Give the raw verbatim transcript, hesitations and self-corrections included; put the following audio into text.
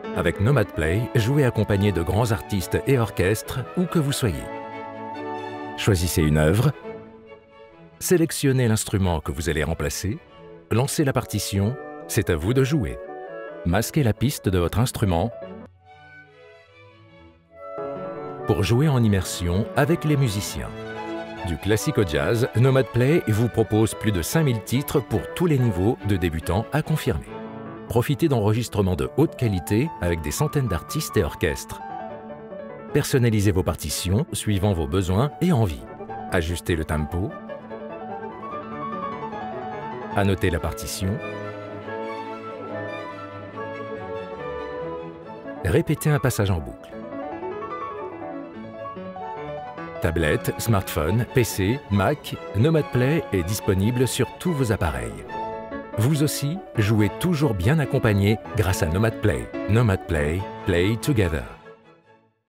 Avec Nomad Play, jouez accompagné de grands artistes et orchestres, où que vous soyez. Choisissez une œuvre, sélectionnez l'instrument que vous allez remplacer, lancez la partition, c'est à vous de jouer. Masquez la piste de votre instrument pour jouer en immersion avec les musiciens. Du classique au jazz, Nomad Play vous propose plus de cinq mille titres pour tous les niveaux, de débutants à confirmés. Profitez d'enregistrements de haute qualité avec des centaines d'artistes et orchestres. Personnalisez vos partitions suivant vos besoins et envies. Ajustez le tempo. Annotez la partition. Répétez un passage en boucle. Tablette, smartphone, P C, Mac, Nomad Play est disponible sur tous vos appareils. Vous aussi, jouez toujours bien accompagné grâce à Nomad Play. Nomad Play, play together.